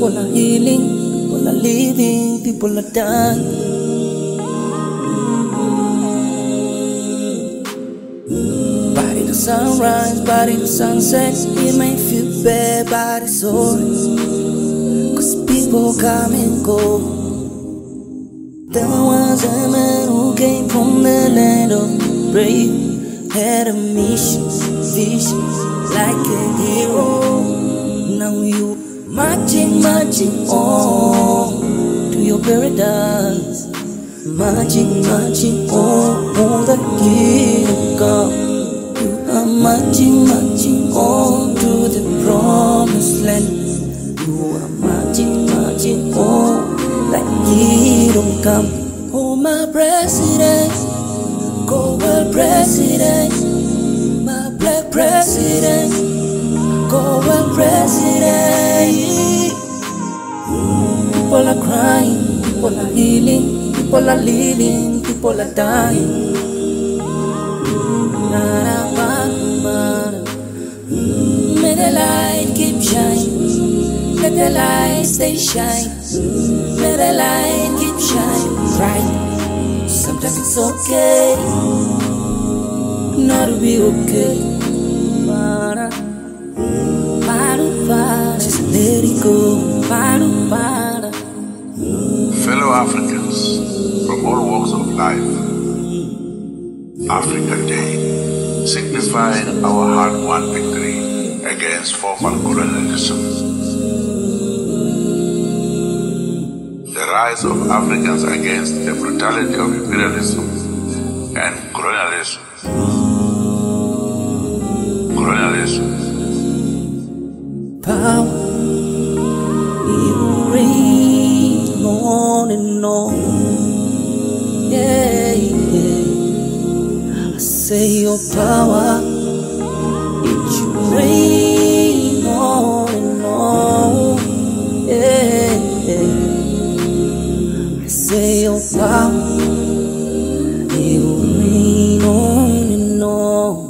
People are healing, people are living, people are dying. Body to sunrise, body to sunset. It may feel bad, but it's alright. Cause people come and go. There was a man who came from the land of brave, had a mission, vision, like a hero. Now you marching, marching on to your paradise. Marching, marching on the kingdom. You are marching, marching on to the promised land. You are marching, marching on like kingdom come. Oh my president, go well president, my black president, go well president. People are crying, people are healing, people are living, people are dying. May the light keep shining, let the light stay shining. May the light keep shining bright. Sometimes it's okay not to be okay. Just let it go. Fellow Africans from all walks of life, Africa Day, signifying our hard-won victory against foreign colonialism. The rise of Africans against the brutality of imperialism and colonialism. Power, it will rain on and on. Yeah, yeah. I say your power, it should rain on and on. Yeah, yeah. I say your power, it will rain on and on.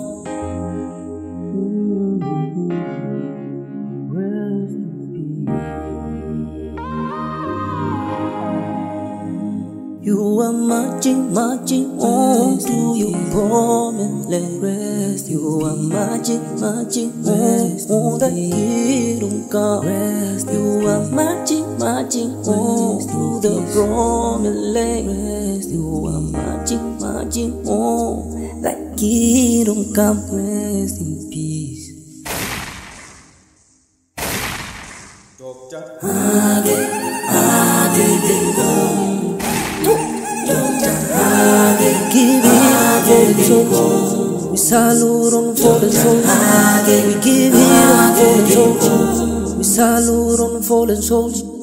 You are marching, marching on to your promised land. You are marching, marching on the kingdom come. You are marching, marching on to the promised land. You are marching, marching on the kingdom come. Rest in peace. Give it up for the soldiers. We salute them for the soldiers. We give it up for the soldiers. We salute them for the soldiers.